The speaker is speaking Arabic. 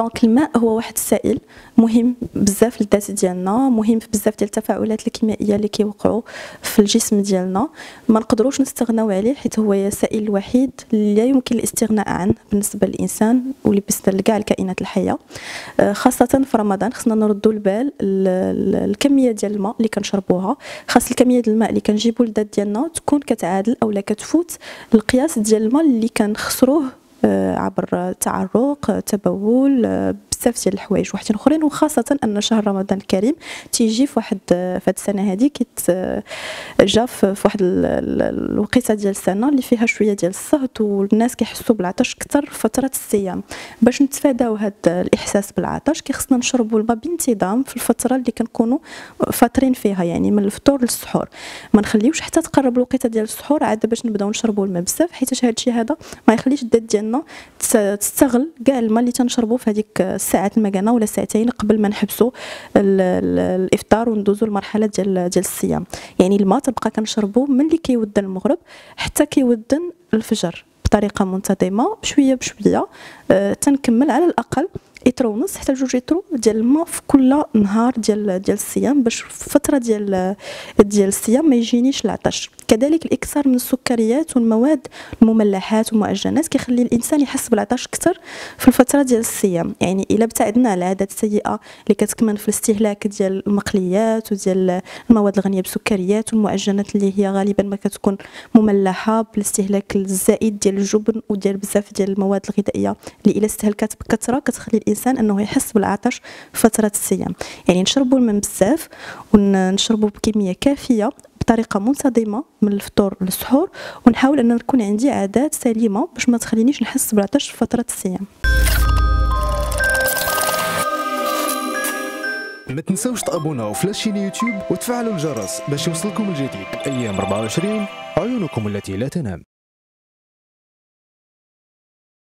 دونك الماء هو واحد السائل مهم بزاف للذات ديالنا، مهم في بزاف ديال التفاعلات الكيميائيه اللي كيوقعوا في الجسم ديالنا، ما نقدروش نستغناو عليه حيت هو السائل الوحيد اللي لا يمكن الاستغناء عنه بالنسبه للانسان بالنسبه لكاع الكائنات الحيه. خاصه في رمضان خصنا نردوا البال الكميه ديال الماء اللي كنشربوها، خاص الكميه ديال الماء اللي كنجيبوا للذات ديالنا تكون كتعادل اولا كتفوت القياس ديال الماء اللي كنخسروه عبر تعرق، تبول، بزاف ديال الحوايج وحدين اخرين. وخاصه ان شهر رمضان الكريم تيجي في واحد في هذه السنه هذه جا في واحد الوقيته ديال السنه اللي فيها شويه ديال الصهد والناس كيحسوا بالعطش اكثر في فتره الصيام. باش نتفاداو هذا الاحساس بالعطش كيخصنا نشربوا الماء بانتظام في الفتره اللي كنكونوا فاطرين فيها، يعني من الفطور للسحور. ما نخليوش حتى تقرب الوقيته ديال السحور عاد باش نبداو نشربوا الماء بزاف، حيت هذا الشيء هذا ما يخليش الذات ديالنا تستغل كاع الماء اللي تنشربوا في هذيك الساعات المكانه ولا ساعتين قبل ما نحبسوا الافطار وندوزوا المرحله ديال الصيام. يعني الماء تبقى كنشربوا من اللي كيودن المغرب حتى كيودن الفجر بطريقه منتظمه بشويه بشويه، تنكمل على الاقل لتر ونص حتى 2 لتر ديال الماء في كل نهار ديال الصيام، باش في الفتره ديال الصيام ما يجينيش العطش. كذلك الاكثار من السكريات والمواد المملحات والمعجنات كيخلي الانسان يحس بالعطش اكثر في الفتره ديال الصيام. يعني الا ابتعدنا على العادات السيئه اللي كتكمن في الاستهلاك ديال المقليات وديال المواد الغنيه بالسكريات والمعجنات اللي هي غالبا ما كتكون مملحه بالاستهلاك الزائد ديال الجبن وديال بزاف ديال المواد الغذائيه اللي الا استهلكت بكثره كتخلي الانسان انه يحس بالعطش في فتره الصيام. يعني نشربوا الماء بزاف ونشربوا بكميه كافيه بطريقه منتظمه من الفطور للسحور، ونحاول ان نكون عندي عادات سليمه باش ما تخلينيش نحس بالعطش في فتره الصيام. ما تنساوش تابوناو في لاشين يوتيوب وتفعلوا الجرس باش يوصلكم الجديد. الايام 24 عيونكم التي لا تنام.